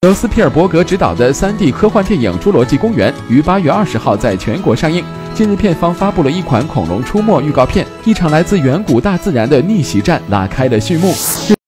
由斯皮尔伯格执导的3D 科幻电影《侏罗纪公园》于8月20号在全国上映。近日，片方发布了一款《恐龙出没》预告片，一场来自远古大自然的逆袭战拉开了序幕。